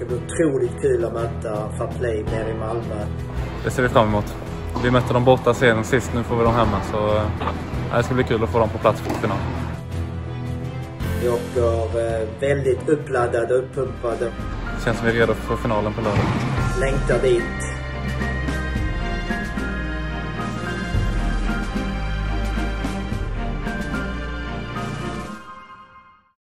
ska bli otroligt kul att möta Fair Play nere i Malmö. Det ser vi fram emot. Vi mötte dem borta sen sist, nu får vi dem hemma. Så det ska bli kul att få dem på plats för final. Vi åker väldigt uppladdade och uppumpade. Känns som vi är redo för finalen på lördag. Längtar dit.